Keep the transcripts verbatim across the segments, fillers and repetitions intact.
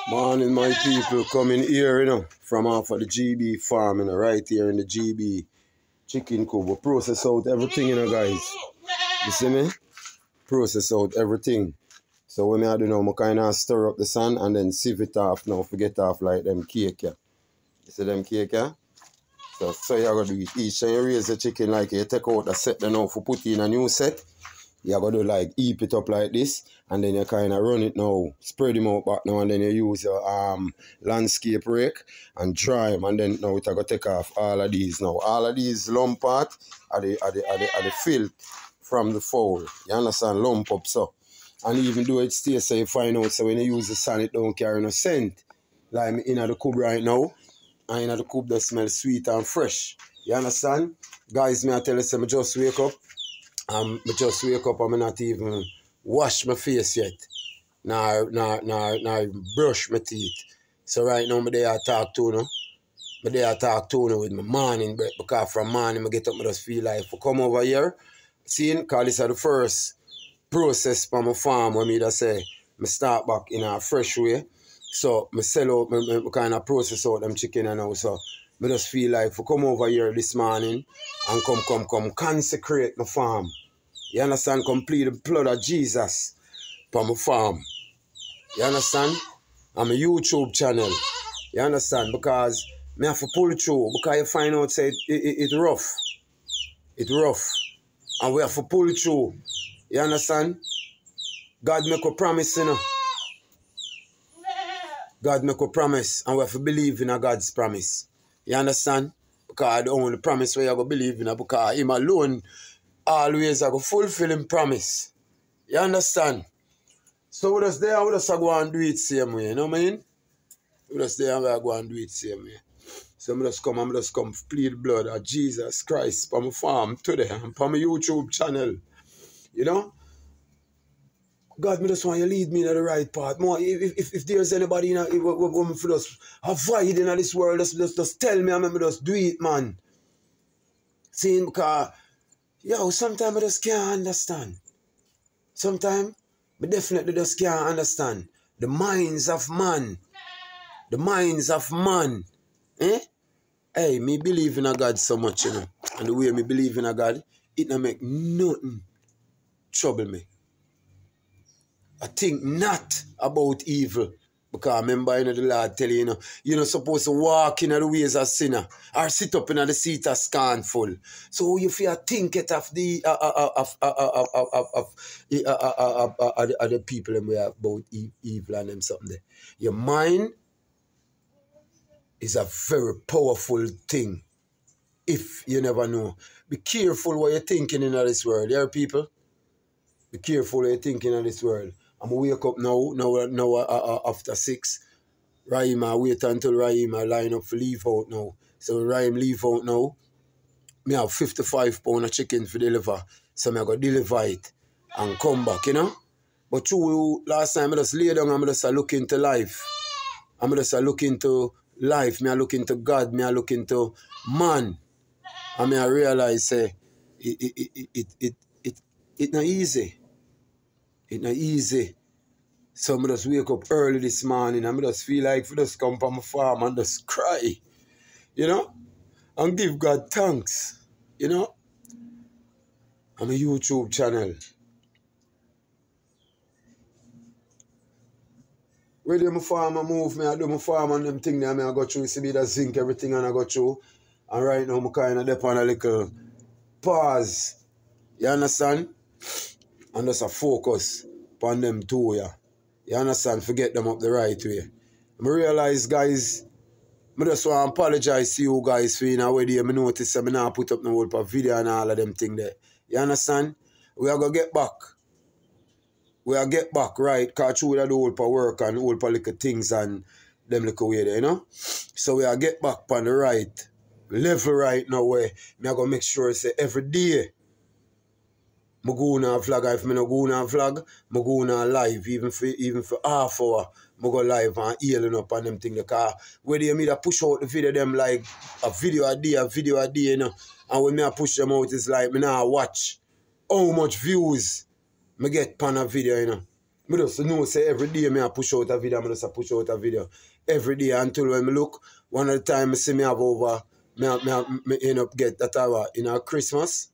Morning, my people, coming here, you know, from off of the G B farm, you know, right here in the G B chicken coop. We process out everything, you know, guys. You see me? Process out everything. So when I do now, I kind of stir up the sun and then sieve it off now, forget off like them cake, yeah. You see them cake, yeah? So, so you're going to do it. Each time you raise the chicken, like you take out the set then now for put in a new set. You're going to like heap it up like this, and then you kind of run it now, spread them out back now, and then you use your um, landscape rake and dry them, and then now it's going to take off all of these now. All of these lump part are the, are the, are the, are the filth from the fowl. You understand? Lump up so. And even though it stays so you find out, so when you use the sand, it don't carry no scent. Like I'm in the coop right now, and in the coop that smells sweet and fresh. You understand? Guys, me I tell you, so I just wake up. Um, I just wake up and I not even wash my face yet. Nah, nah, nah, nah, brush my teeth. So right now, I'm there I talk to you. I'm there I talk to you with my morning breath. Because from morning, I get up, I just feel like I come over here. See, because this is the first process from my farm when me just say, I start back in a fresh way. So I sell out, I, I kind of process out them chicken and all. So I just feel like if I come over here this morning and come, come, come, consecrate my farm. You understand? Complete the blood of Jesus from my farm. You understand? I'm a YouTube channel. You understand? Because I have to pull through. Because you find out say it, it, it rough. It's rough. And we have to pull through. You understand? God make a promise, you know. God make a promise. And we have to believe in a God's promise. You understand? Because the only promise we have to believe in, because him alone always I go fulfill him promise. You understand? So we just there, we just go and do it same way, you know what I mean? We just there and we go and do it same way. So I just come and I just come plead the blood of Jesus Christ from my farm today and from my YouTube channel. You know? God, me just want you to lead me in the right path. More, if, if, if there's anybody in a, if, if, if, if just avoid in this world, just, just, just tell me and me just do it, man. See, because, yo, sometimes I just can't understand. Sometimes I definitely just can't understand. The minds of man. The minds of man. Eh? Hey, me believe in a God so much, you know. And the way me believe in a God, it don't make nothing trouble me. I think not about evil. Because remember, you know, the Lord tell you, you know, you're not supposed to walk in the ways of sinner or sit up in the seat of scornful. So you feel think it of the uh, uh, of uh, of of of of uh, uh, uh, uh, uh, the people and we have about evil and them something there. Your mind is a very powerful thing. If you never know, be careful what you're thinking in this world. There, people. Be careful what you're thinking in this world. I'm going to wake up now, now, now uh, uh, after six. Raheem, I wait until Raheem I line up for leave out now. So when Raheem leave out now, me have fifty-five pounds of chicken for deliver. So I go deliver it and come back, you know. But true, last time I just lay down and I just look into life. I just look into life. Me I look into God. Me I look into man. And me I realize say, it, it, it, it, it, it, it, it not easy. It's not easy. So I just wake up early this morning and I just feel like I just come from my farm and just cry. You know? And give God thanks. You know? I'm a YouTube channel. Where do my farm I move me, I do my farm and them thing there, I go through, see me that zinc everything and I go through. And right now I'm kind of dip on a little pause. You understand? And just a focus upon them two, yeah. You understand? Forget them up the right way. I realize, guys, I just want to apologize to you guys for in a way I notice that I not put up no whole video and all of them thing there. You understand? We are going to get back. We are get back, right? Because through the whole for work and whole for little things and them little way there, you know? So we are get back on the right level right now where I are going to make sure say every day I go on a vlog. If I don't go on a vlog, I go on a live. Even for, even for half hour, I go live and healing up on them things. Because where they me push out the video, them like a video a day, a video a day, you know. And when I push them out, it's like I now watch how much views I get on a video, you know. I just know say every day me I push out a video, I just push out a video. Every day until when I look, one of the time I see me have over, me, me, me end up get that hour in our Christmas.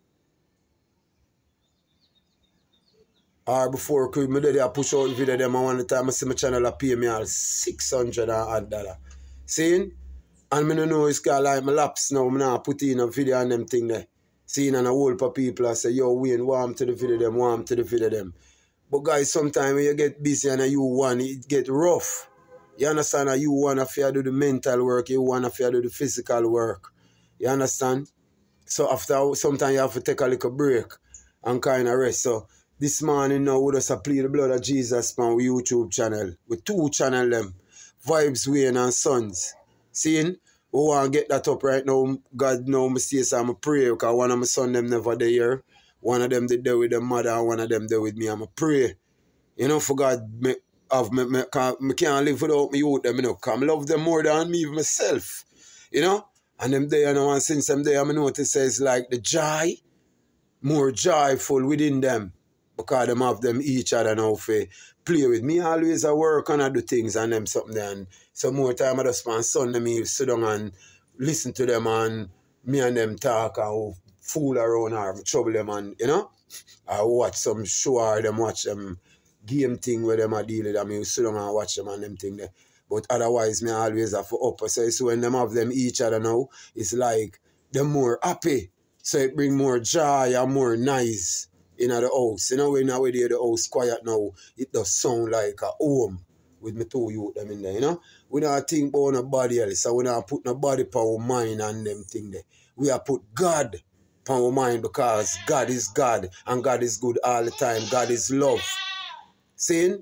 Or before me did I push out video them and one of the time I see my channel I pay me all six hundred and dollar. Seeing? And I don't know it's called like my laps now, I now put in a video and them thing there. Seeing and a whole lot of people I say, yo Wayne, warm to the video them, warm to the video them. But guys, sometimes when you get busy and you want it get rough. You understand that you want to do the mental work, you want to do the physical work. You understand? So after sometimes you have to take a little break and kind of rest. So this morning now we just apply the blood of Jesus on our YouTube channel. With two channel them. Vibes Wayne and Sons. Seeing? We want to get that up right now. God know me say so I'm a pray because one of my son them never there. One of them did there with the mother and one of them there with me. I'm a pray. You know, for God, me, have me, me, can, me can't live without me youth them, you know, because I love them more than me myself. You know? And them there, you know, and since them there, I notice it's like the joy, more joyful within them. Because them have them each other now for play with me. Always I work and I do things and them something there. And some more time I just spend Sunday me sit down and listen to them and me and them talk and fool around or trouble them and, you know, I watch some show or them watch them game thing where them are dealing with them. You sit down and watch them and them thing there. But otherwise, me always have to up. So, so when them have them each other now, it's like them more happy. So it bring more joy and more nice in the house. You know, when now the house quiet now, it does sound like a home with me two youth them in there, you know. We don't think about nobody else. So we don't put nobody upon our mind and them thing there. We have put God upon our mind because God is God and God is good all the time. God is love. Saying?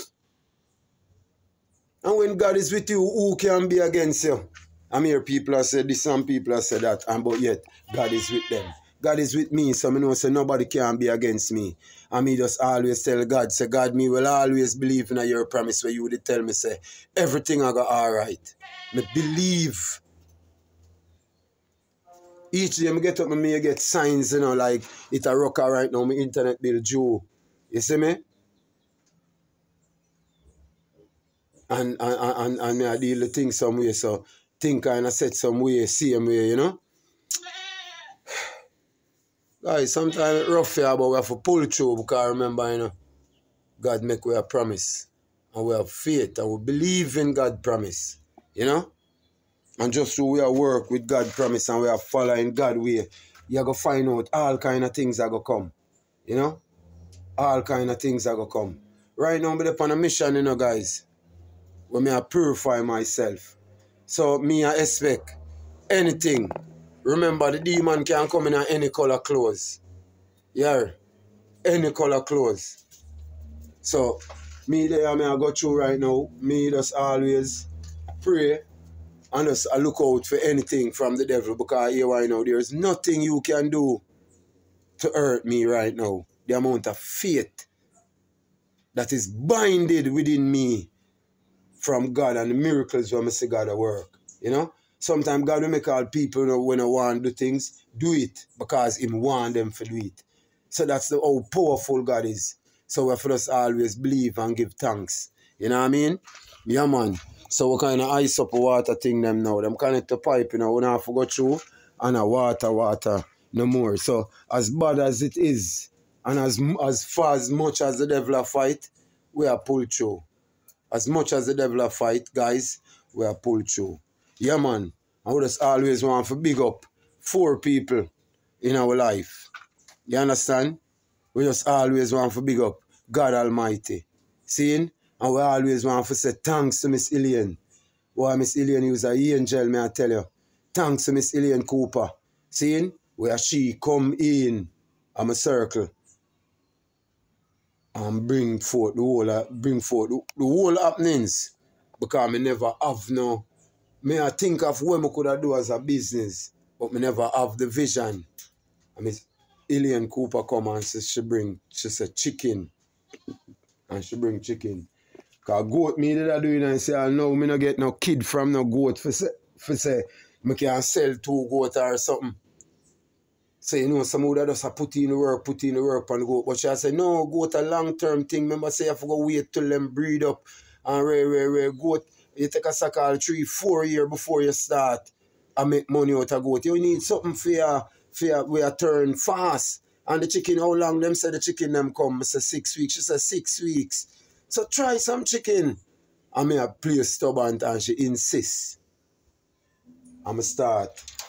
And when God is with you, who can be against you? I'm here people have said this, some people have said that, and but yet God is with them. God is with me, so I know say nobody can be against me. And me just always tell God, say God, me will always believe in your promise where you would tell me, say, everything I got all right. Me believe. Each day I get up and me get signs, you know, like it's a rocker right now, my internet bill due. You see me? And, and, and, and me I deal the thing some way, so think kind of set some way, same way, you know? Guys, sometimes it's rough here, but we have to pull through because remember, you know, God make we a promise. And we have faith and we believe in God's promise, you know? And just through we are work with God's promise and we are following God's way, you're going to find out all kind of things are going to come, you know? All kind of things are going to come. Right now, I'm on a mission, you know, guys. Where me I purify myself. So me I expect anything. Remember the demon can come in any color clothes. Yeah. Any color clothes. So me there me I go through right now. Me just always pray and just I look out for anything from the devil because here right now there's nothing you can do to hurt me right now. The amount of faith that is binded within me from God and the miracles when I see God at work. You know? Sometimes God will make all people, you know, when I want to do things, do it because He want them to do it. So that's the, how powerful God is. So we have to just always believe and give thanks. You know what I mean? Yeah, man. So we kind of ice up a water thing them now. Them connect the pipe, you know, we don't have to go through and a water, water no more. So as bad as it is and as, as far as much as the devil fight, we are pulled through. As much as the devil fight, guys, we are pulled through. Yeah, man. And we just always want to big up four people in our life. You understand? We just always want to big up God Almighty. Seeing? And we always want to say thanks to Miss Ilian. Why Miss Ilian is an angel, may I tell you. Thanks to Miss Ilian Cooper. Seeing? Where she come in on a circle and bring forth the whole, uh, bring forth the, the whole happenings. Because I never have no, may I think of what I could do as a business, but I never have the vision. I mean, Ilian Cooper come and says she bring, she said chicken. And she bring chicken. Because goat me did I do it and say, I know me not get no kid from no goat for say, for say, I can sell two goat or something. So you know, some would just put in the work, put in the work on the goat. But she said, no, goat a long-term thing. Remember, say you have to go wait till them breed up. And rare, rare, rare goat, you take a sack all three, four years before you start and make money out of goat. You need something for your, for your, where you turn fast. And the chicken, how long them say the chicken them come? I say six weeks. She said six weeks. So try some chicken. I mean, I play stubborn and she insists. I'm going to start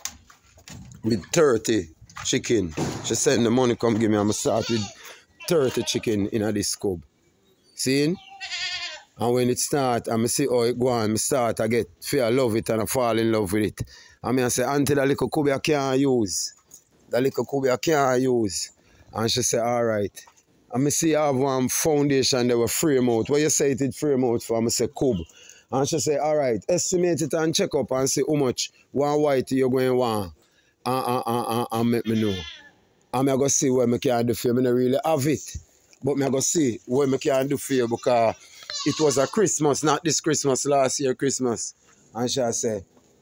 with thirty chicken. She said the money come give me. I'm going to start with thirty chicken in this cub. See? And when it start, I'm going to see how it go on. I start, I get fear, love it, and I fall in love with it. I mean, I say, Aunty, that little cub I can't use. That little cub I can't use. And she said, all right. And I see I have one foundation that will frame out. What you say it is frame out for? I say, cub. And she said, all right, estimate it and check up and see how much one white you're going to want. And, and, and, and, and make me know. And I'm going to see what I can do for you. I don't really have it. But I'm going to see what I can do for you because it was a Christmas, not this Christmas, last year Christmas. And she said,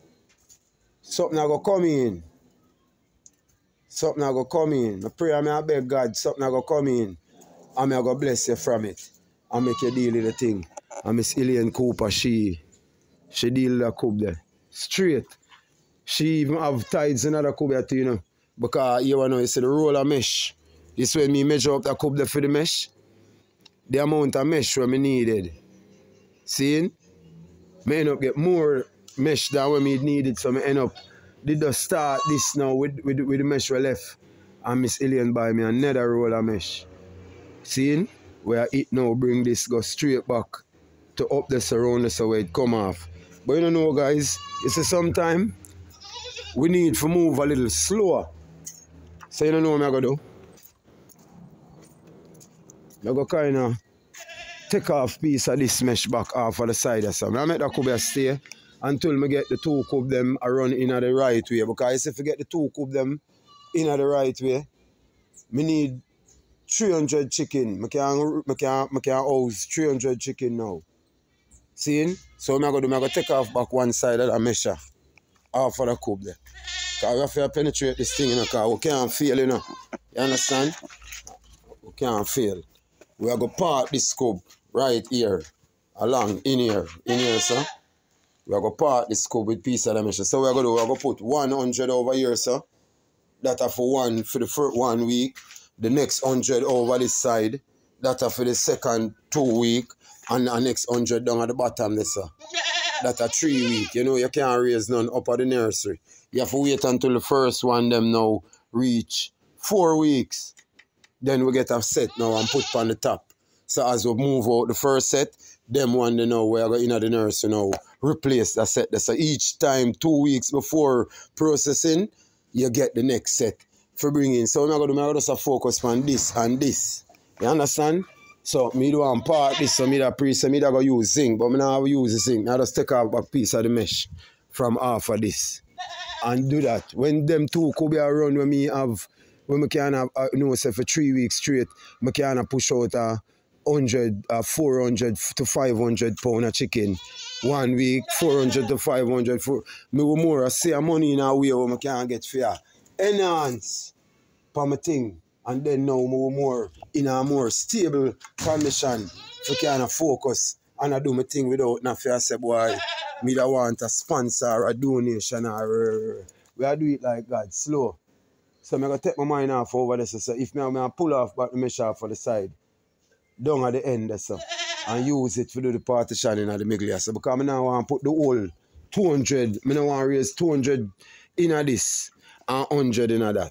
something I go come in. Something I go come in. I pray and I beg God, something I go come in. And I go bless you from it. And make you deal with the thing. And Miss Elaine Cooper, she, she deal with the cub there. Straight. She even have tides in the cub there too, you know. Because you know, you see the roll of mesh. This when me measure up the cub there for the mesh. The amount of mesh that I needed. See? I end up get more mesh than what I needed. So I end up did just start this now with, with, with the mesh we left. And Miss Elaine buy me another roll of mesh. See? Where it now bring this go straight back to up the surround so where it come off. But you don't know guys, you see sometime we need to move a little slower. So you don't know what I'm gonna do? I'm gonna kinda take off piece of this mesh back off of the side or something. I make that cub stay until I get the two cub them I run in the right way. Because if I get the two cub them in the right way, me need three hundred chicken. I can, I can, I can house three hundred chicken now. See? So I'm going to do, I'm going to take off back one side of the mesh off of the cub there. Because we have to penetrate this thing, you know, because we can't fail, you know. You understand? We can't fail. We are going to part this cub right here, along, in here, in here, sir. We are going to part this cub with piece of the mesh. So we are going to do, we are going to put one hundred over here, sir. That are for one, for the first one week. The next one hundred over this side. That are for the second two week. And the next one hundred down at the bottom, there, sir. That are three week. You know, you can't raise none up at the nursery. You have to wait until the first one them now reach four weeks. Then we get a set now and put on the top. So as we move out the first set, them one they know we're going in the nursery now replace the set. So each time, two weeks before processing, you get the next set for bringing. So I'm going to do my just focus on this and this. You understand? So me do want part this, so me da pre so me da go use zinc, but me not use the zinc. I just take off a piece of the mesh from half of this. And do that. When them two could be around when me have when me can have uh, you know say for three weeks straight, me can push out a hundred, uh, four hundred to five hundred pound of chicken. One week, four hundred to five hundred for me will more say money in a way where me can get fair. Enhance for my thing. And then now more more in a more stable condition to kind of focus and I do my thing without nothing. I say, boy, me da want a sponsor or a donation or we do it like God, slow. So I'm gonna take my mind off over this. So if me I pull off back the mesh off for the side, down at the end so, and use it to do the partition in the middle. So because I now want to put the whole two hundred, I don't want to raise two hundred in this and one hundred in that.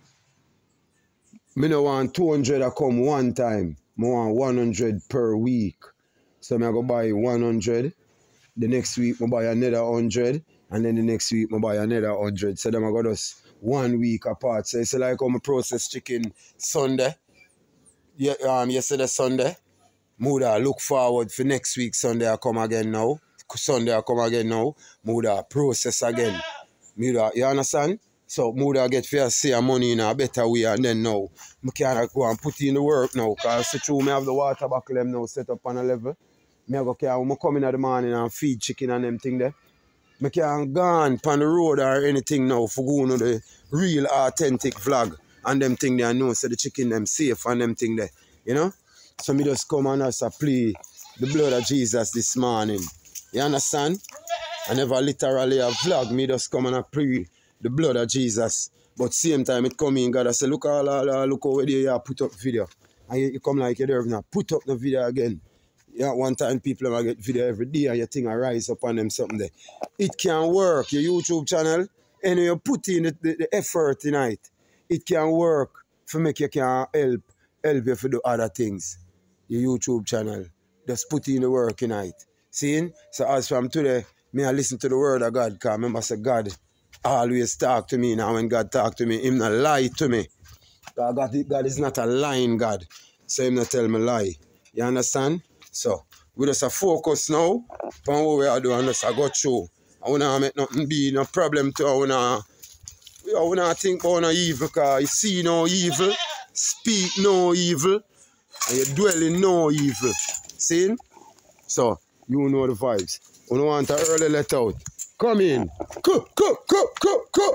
I don't want two hundred to come one time. I want one hundred per week. So I'm going to buy one hundred. The next week I buy another one hundred. And then the next week I buy another one hundred. So then I got just one week apart. So it's like how I process chicken Sunday. Yeah, um, yesterday Sunday. I would look forward for next week Sunday I come again now. Sunday I come again now. I would process again. You understand? So I would get fair see money in a better way and then now I can go and put in the work now. Because see through me have the water buckle them now set up on a level. I go can come in the morning and feed chicken and them thing there. I can't go on the road or anything now for going to the real authentic vlog. And them thing they know, so the chicken them safe and them thing there. You know? So me just come and also play the blood of Jesus this morning. You understand? I never literally a vlog, me just come and I pray the blood of Jesus. But same time it come in, God, I say, look all, all, all look over there, you put up video. And you, you come like you there now, put up the video again. Yeah, one time people have get video every day and you think I rise up on them something there. It can work, your YouTube channel, and you put in the, the, the effort tonight. It can work for make you can help, help you to do other things. Your YouTube channel. Just put in the work tonight. See? So as from today, me I listen to the word of God, because remember I say God always talk to me. Now when God talk to me, him not lie to me. God, God is not a lying God. So him not tell me lie. You understand? So we just a focus now on what we are doing and just a go through. I wanna make nothing be no problem to I wanna I wanna think about no evil, because you see no evil, speak no evil, and you dwell in no evil. See? So you know the vibes. We don't want to early let out. Come in. Come, come, come, come, come.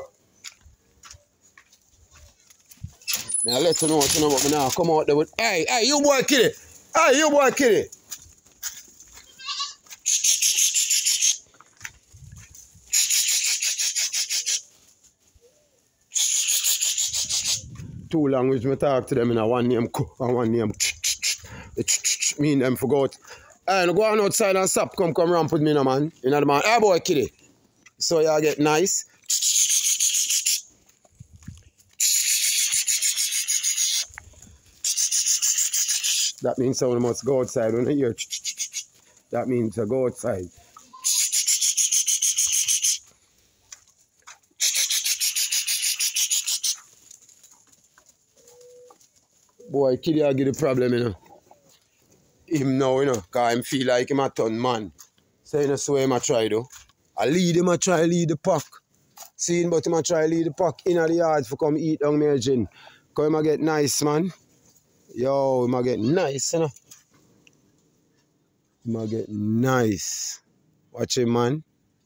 Now let you know what you know about me now. Come out there with, hey, hey, you boy kitty. Hey, you boy kitty. Two language me talk to them in a one name and one name. Me and them forgot. Hey, no go on outside and stop. Come, come ramp with me now, man. You know the man. Hey, boy kitty. So y'all get nice. That means someone must go outside when you hear. That means to go outside. Boy, kid, I get the problem, you know. Him now, you know, because him feel like him a ton man. So you know, so him a try though. I lead him a try lead the pack. See him, but him a try lead the pack in the yard for come eat down my gin. Because him a get nice, man. Yo, him a get nice, you know. Him a get nice. Watch him, man.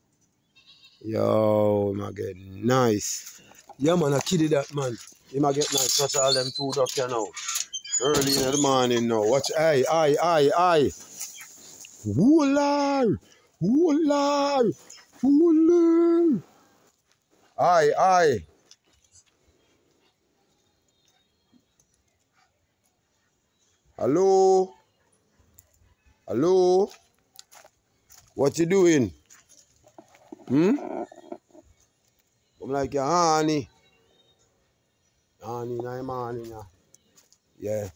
Yo, him a get nice. Yeah, man, I kidded that, man. Him a get nice. Watch all them two duck here now. Early in the morning now. Watch, aye, aye, aye, aye. Woolar! Woolar! Woolar! Aye, aye. Hello? Hello? What you doing? Hmm? I'm like your honey. Honey, my honey now. Yeah.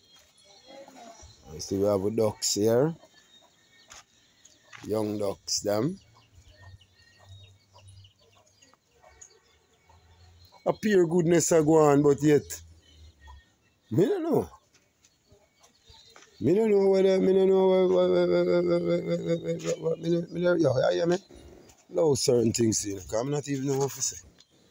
I see we have a ducks here. Young ducks, them. A pure goodness are going, but yet, me don't know. Me don't know whether, me don't know what, what, what, what, what, what, what, me don't, me don't, yo, you hear me? Low certain things, you know, because I'm not even know what to say.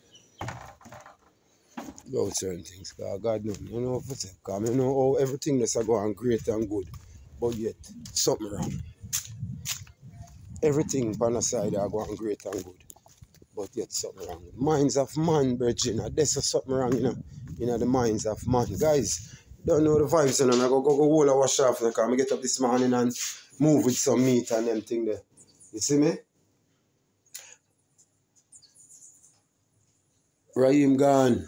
Low certain things, because God knows, I don't know what to say. Because I know how everything that's going great and good, but yet, something wrong. Everything on the side are going great and good, but yet something wrong. Minds of man, Virginia, there's something wrong, you know, you know, the minds of man. Guys, don't know the vibes, you know, I go go go hold a wash off, because I get up this morning and move with some meat and them thing there. You see me? Raheem gone.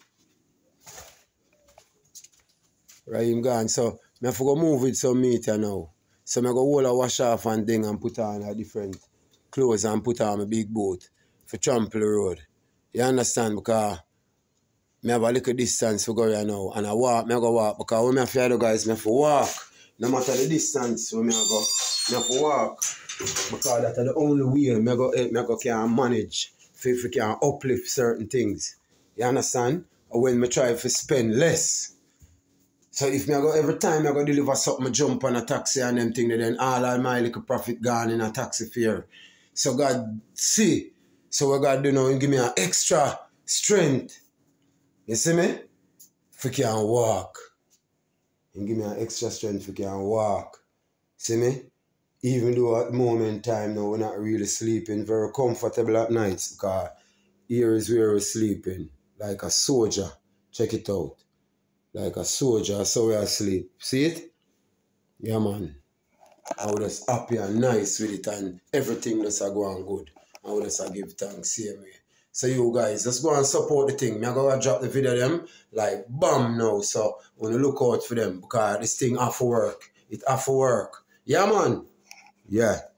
Raheem gone. So I have to go move with some meat you now. So I go hold a wash off and thing and put on a different clothes and put on a big boat for trample the road. You understand? Because I have a little distance to go right now. And I walk, I go walk. Because when I feel the guys, I have to walk. No matter the distance when I go, I have to walk. Because that's the only way I go, I go can manage. If I can uplift certain things. You understand? Or when I try to spend less. So if I go every time I go deliver something, I jump on a taxi and them thing, then all of my little profit gone in a taxi fare. So God see. So what God do now, He give me an extra strength. You see me? If I can walk. He give me an extra strength if I can walk. See me? even though at the moment in time now we're not really sleeping very comfortable at nights because here is where we're sleeping. Like a soldier. Check it out. Like a soldier, so we are asleep. See it? Yeah, man. I would just happy and nice with it and everything that's going good. I would just give thanks same way. So you guys, just go and support the thing. I'm going to drop the video them like bam now. So when you look out for them because this thing have to work. It have to work. Yeah, man. Yeah.